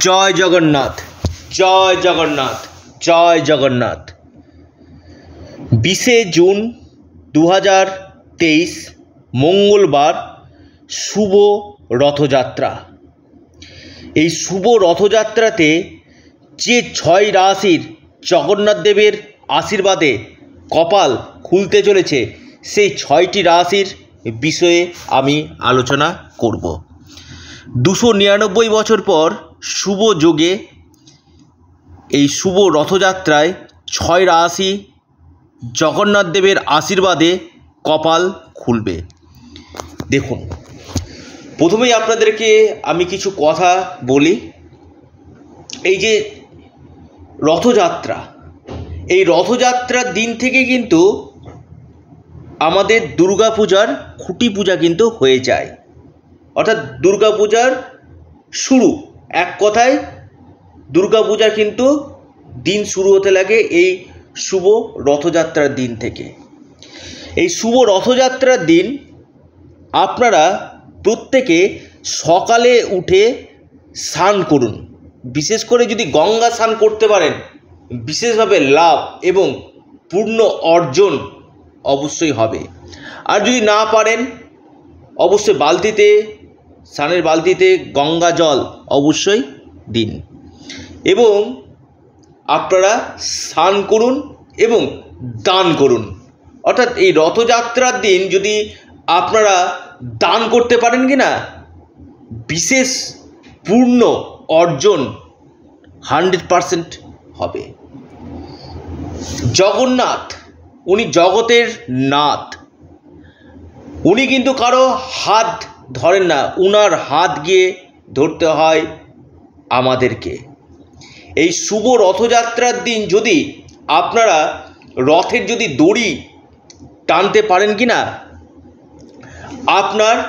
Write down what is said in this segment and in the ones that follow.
জয় জগন্নাথ, জয় জগন্নাথ, জয় জগন্নাথ। 20শে জুন 2023 মঙ্গলবার শুভ রথযাত্রা। এই শুভ রথযাত্রাতে যে 6 রাশির জগন্নাথ দেবের আশীর্বাদে কপাল খুলতে চলেছে, সেই 6টি রাশির বিষয়ে আমি আলোচনা করব। 299 বছর পর শুভ যোগে এই শুভ রথযাত্রায় 6 রাশি জগন্নাথ দেবের আশীর্বাদে কপাল খুলবে। দেখুন, প্রথমেই আপনাদেরকে আমি কিছু কথা বলি। এই যে রথযাত্রা, এই রথযাত্রার দিন থেকে কিন্তু আমাদের দুর্গাপূজার খুঁটি পূজা কিন্তু হয়ে যায়, অর্থাৎ দুর্গাপূজার শুরু। এক কথায় দুর্গাপূজার কিন্তু দিন শুরু হতে লাগে এই শুভ রথযাত্রার দিন থেকে। এই শুভ রথযাত্রার দিন আপনারা প্রত্যেকে সকালে উঠে স্নান করুন। বিশেষ করে যদি গঙ্গা স্নান করতে পারেন, বিশেষভাবে লাভ এবং পূর্ণ অর্জন অবশ্যই হবে। আর যদি না পারেন, অবশ্যই বালতিতে, স্নানের বালতিতে গঙ্গা জল অবশ্যই দিন এবং আপনারা স্নান করুন এবং দান করুন। অর্থাৎ এই রথযাত্রার দিন যদি আপনারা দান করতে পারেন কি না, বিশেষ পূর্ণ অর্জন 100% হবে। জগন্নাথ, উনি জগতের নাথ। উনি কিন্তু কারো হাত ধরেন না, উনার হাত গিয়ে ধরতে হয় আমাদেরকে। এই শুভ রথযাত্রার দিন যদি আপনারা রথের যদি দড়ি টানতে পারেন কি না, আপনার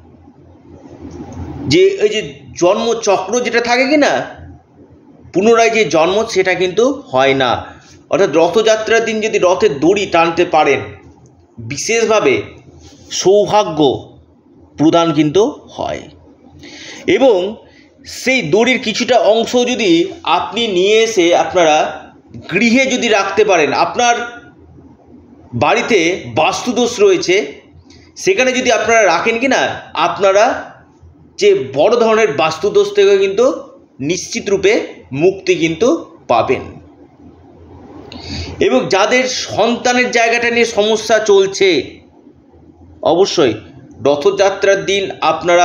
যে এই যে জন্মচক্র যেটা থাকে কি না, পুনরায় যে জন্ম, সেটা কিন্তু হয় না। অর্থাৎ রথযাত্রার দিন যদি রথের দড়ি টানতে পারেন, বিশেষভাবে সৌভাগ্য প্রদান কিন্তু হয়। এবং সেই দড়ির কিছুটা অংশ যদি আপনি নিয়ে এসে আপনারা গৃহে যদি রাখতে পারেন, আপনার বাড়িতে বাস্তুদোষ রয়েছে, সেখানে যদি আপনারা রাখেন কি না, আপনারা যে বড় ধরনের বাস্তুদোষ থেকে কিন্তু নিশ্চিত রূপে মুক্তি কিন্তু পাবেন। এবং যাদের সন্তানের জায়গাটা নিয়ে সমস্যা চলছে, অবশ্যই রথযাত্রার দিন আপনারা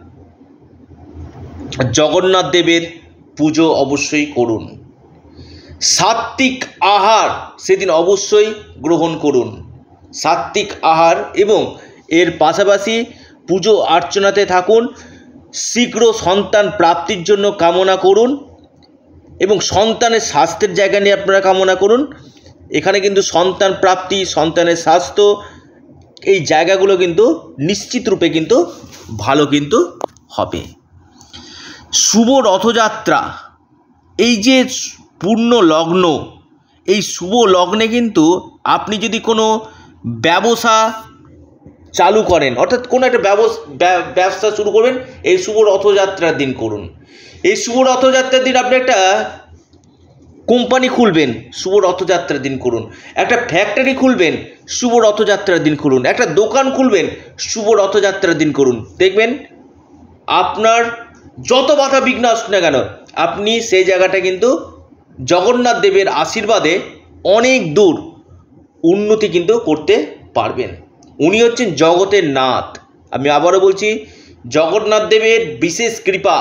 জগন্নাথ দেবের পুজো অবশ্যই করুন। সাত্ত্বিক আহার সেদিন অবশ্যই গ্রহণ করুন, সাত্ত্বিক আহার, এবং এর পাশাপাশি পুজো অর্চনাতে থাকুন। শীঘ্র সন্তান প্রাপ্তির জন্য কামনা করুন এবং সন্তানের স্বাস্থ্যের জায়গা নিয়ে আপনারা কামনা করুন। এখানে কিন্তু সন্তান প্রাপ্তি, সন্তানের স্বাস্থ্য, এই জায়গাগুলো কিন্তু নিশ্চিত রূপে কিন্তু ভালো কিন্তু হবে। শুভ রথযাত্রা, এই যে পূর্ণ লগ্ন, এই শুভ লগ্নে কিন্তু আপনি যদি কোনো ব্যবসা চালু করেন, অর্থাৎ কোনো একটা ব্যবসা শুরু করবেন, এই শুভ রথযাত্রার দিন করুন। এই শুভ রথযাত্রার দিন আপনি একটা কোম্পানি খুলবেন, শুভ রথযাত্রার দিন করুন। একটা ফ্যাক্টরি খুলবেন, শুভ রথযাত্রার দিন করুন। একটা দোকান খুলবেন, শুভ রথযাত্রার দিন করুন। দেখবেন আপনার যত বাধা বিঘ্ন আসুক না কেন, আপনি সেই জায়গাটা কিন্তু জগন্নাথ দেবের আশীর্বাদে অনেক দূর উন্নতি কিন্তু করতে পারবেন। উনি হচ্ছেন জগতের নাথ। আমি আবারও বলছি, জগন্নাথ দেবের বিশেষ কৃপা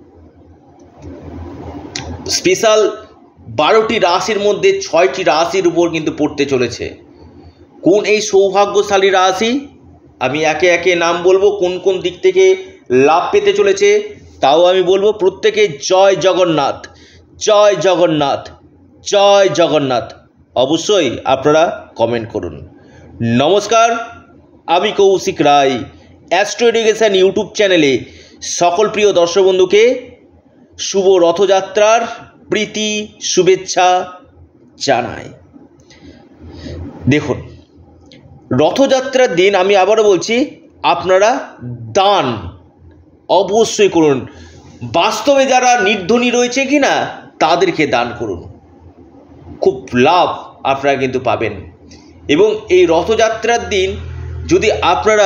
স্পেশাল 12টি রাশির মধ্যে 6টি রাশির উপর কিন্তু পড়তে চলেছে। কোন এই সৌভাগ্যশালী রাশি, আমি একে একে নাম বলবো, কোন কোন দিক থেকে লাভ পেতে চলেছে তাও আমি বলবো। প্রত্যেকে জয় জগন্নাথ, জয় জগন্নাথ, জয় জগন্নাথ অবশ্যই আপনারা কমেন্ট করুন। নমস্কার, আমি Koushik Roy, astro education YouTube চ্যানেলে সকল প্রিয় দর্শক বন্ধুকে শুভ রথযাত্রার প্রীতি শুভেচ্ছা জানাই। দেখুন, রথযাত্রার দিন আমি আবারও বলছি, আপনারা দান অবশ্যই করুন। বাস্তবে যারা নির্ধনী রয়েছে কি না তাদেরকে দান করুন, খুব লাভ আপনারা কিন্তু পাবেন। এবং এই রথযাত্রার দিন যদি আপনারা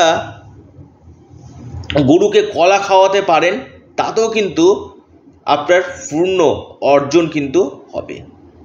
গরুকে কলা খাওয়াতে পারেন তাতেও কিন্তু আপনার পূর্ণ অর্জন কিন্তু হবে।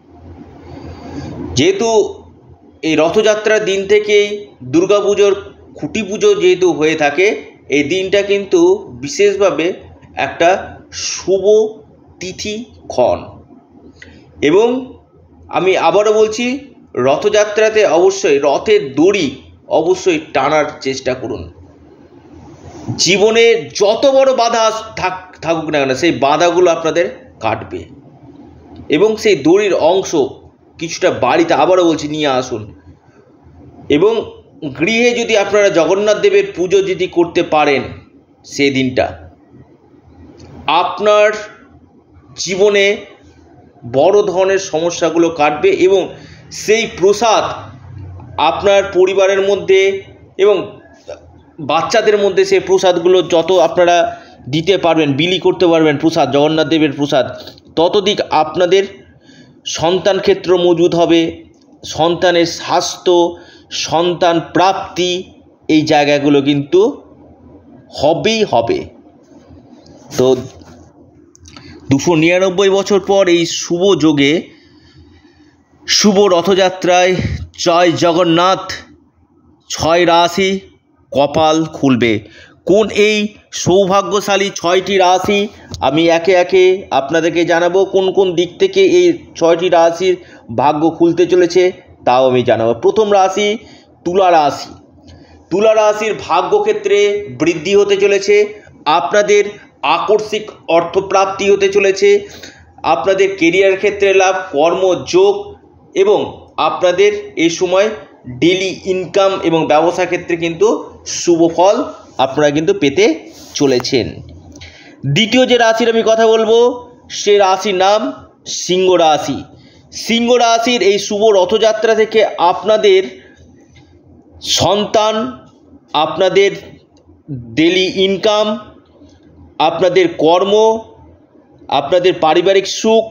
যেহেতু এই রথযাত্রার দিন থেকেই দুর্গাপুজোর খুঁটি পুজো যেহেতু হয়ে থাকে, এই দিনটা কিন্তু বিশেষভাবে একটা শুভ তিথিক্ষণ। এবং আমি আবারও বলছি, রথযাত্রাতে অবশ্যই রথের দড়ি অবশ্যই টানার চেষ্টা করুন। জীবনে যত বড় বাধা থাকুক না কেন সেই বাধাগুলো আপনাদের কাটবে। এবং সেই দড়ির অংশ কিছুটা বাড়িতে আবারও বলছি নিয়ে আসুন। এবং গৃহে যদি আপনারা জগন্নাথ দেবের পুজো যদি করতে পারেন সেই দিনটা, আপনার জীবনে বড় ধরনের সমস্যাগুলো কাটবে। এবং সেই প্রসাদ আপনার পরিবারের মধ্যে এবং বাচ্চাদের মধ্যে সেই প্রসাদগুলো যত আপনারা দিতে পারবেন, বিলি করতে পারবেন প্রসাদ, জগন্নাথ দেবের প্রসাদ, ততদিক আপনাদের সন্তান ক্ষেত্র মজবুত হবে, সন্তানের স্বাস্থ্য, সন্তান প্রাপ্তি, এই জায়গাগুলো কিন্তু হবেই হবে। তো 299 বছর পর এই শুভ যোগে, শুভ রথযাত্রায় জয় জগন্নাথ, 6 রাশি কপাল খুলবে। কোন এই সৌভাগ্যশালী 6টি রাশি আমি একে একে আপনাদেরকে জানাবো। কোন কোন দিক থেকে এই 6টি রাশির ভাগ্য খুলতে চলেছে তাও আমি জানাবো। প্রথম রাশি তুলা রাশি। তুলা রাশির ভাগ্যক্ষেত্রে বৃদ্ধি হতে চলেছে, আপনাদের আকস্মিক অর্থপ্রাপ্তি হতে চলেছে, আপনাদের কেরিয়ার ক্ষেত্রে লাভ, কর্মযোগ এবং আপনাদের এই সময় ডেলি ইনকাম এবং ব্যবসা ক্ষেত্রে কিন্তু শুভ ফল আপনারা কিন্তু পেতে চলেছেন। দ্বিতীয় যে রাশির আমি কথা বলবো সে রাশির নাম সিংহ রাশি। সিংহ রাশির এই শুভ রথযাত্রা থেকে আপনাদের সন্তান, আপনাদের ডেলি ইনকাম, আপনাদের কর্ম, আপনাদের পারিবারিক সুখ,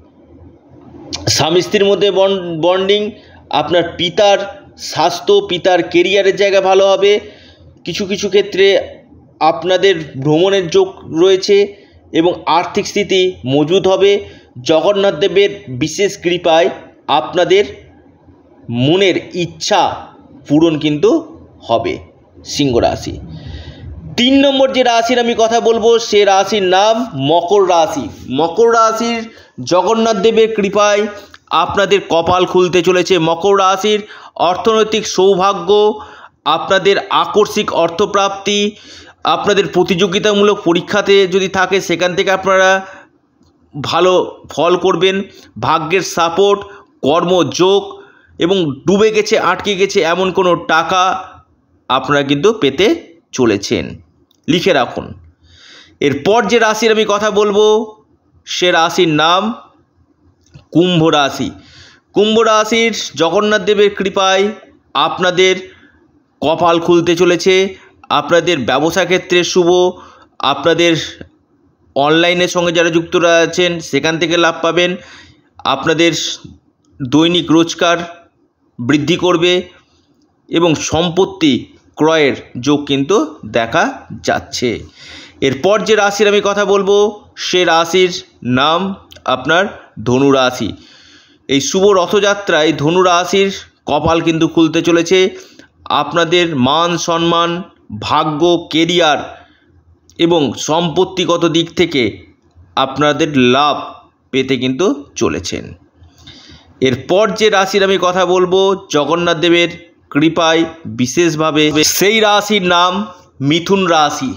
স্বামী স্ত্রীর মধ্যে বন্ডিং, আপনার পিতার স্বাস্থ্য, পিতার কেরিয়ারের জায়গা ভালো হবে। কিছু কিছু ক্ষেত্রে আপনাদের ভ্রমণের যোগ রয়েছে এবং আর্থিক স্থিতি মজবুত হবে। জগন্নাথ দেবের বিশেষ কৃপায় আপনাদের মনের ইচ্ছা পূরণ কিন্তু হবে। সিংহ রাশি। 3 নম্বর যে রাশির আমি কথা বলবো সে রাশির নাম মকর রাশি। মকর রাশির জগন্নাথ দেবের কৃপায় আপনাদের কপাল খুলতে চলেছে। মকর রাশির অর্থনৈতিক সৌভাগ্য, আপনাদের আকস্মিক অর্থপ্রাপ্তি, আপনাদের প্রতিযোগিতামূলক পরীক্ষাতে যদি থাকে সেখান থেকে আপনারা ভালো ফল করবেন। ভাগ্যের সাপোর্ট, কর্মযোগ এবং ডুবে গেছে, আটকে গেছে এমন কোনো টাকা আপনারা কিন্তু পেতে চলেছেন। লিখে রাখুন। এরপর যে রাশির আমি কথা বলবো সে রাশির নাম কুম্ভ রাশি। কুম্ভ রাশির জগন্নাথ দেবের কৃপায় আপনাদের কপাল খুলতে চলেছে। আপনাদের ব্যবসা ক্ষেত্রে শুভ, আপনাদের অনলাইনের সঙ্গে যারা যুক্ত আছেন সেখান থেকে লাভ পাবেন। আপনাদের দৈনিক রোজগার বৃদ্ধি করবে এবং সম্পত্তি ক্রয়ের যোগ কিন্তু দেখা যাচ্ছে। এরপর যে রাশির আমি কথা বলবো সে রাশির নাম আপনার ধনু রাশি। এই শুভ রথযাত্রায় ধনু রাশির কপাল কিন্তু খুলতে চলেছে। আপনাদের মান সম্মান, ভাগ্য, কেরিয়ার এবং সম্পত্তিগত দিক থেকে আপনাদের লাভ পেতে কিন্তু চলেছেন। এরপর যে রাশির আমি কথা বলবো জগন্নাথ দেবের কৃপায় বিশেষভাবে, সেই রাশির নাম মিথুন রাশি।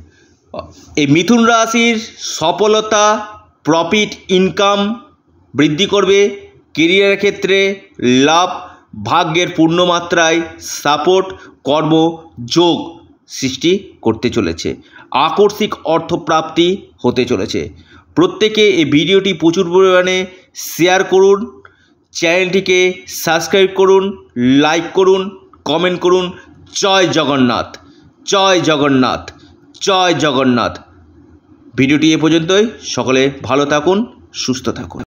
এই মিথুন রাশির সফলতা, প্রফিট, ইনকাম বৃদ্ধি করবে। কেরিয়ারের ক্ষেত্রে লাভ, ভাগ্যের পূর্ণমাত্রায় সাপোর্ট, কর্মযোগ সৃষ্টি করতে চলেছে। আকস্মিক অর্থপ্রাপ্তি হতে চলেছে। প্রত্যেকে এই ভিডিওটি প্রচুর পরিমাণে শেয়ার করুন, চ্যানেলটিকে সাবস্ক্রাইব করুন, লাইক করুন, কমেন্ট করুন। জয় জগন্নাথ, জয় জগন্নাথ, জয় জগন্নাথ। ভিডিওটি এ পর্যন্তই। সকলে ভালো থাকুন, সুস্থ থাকুন।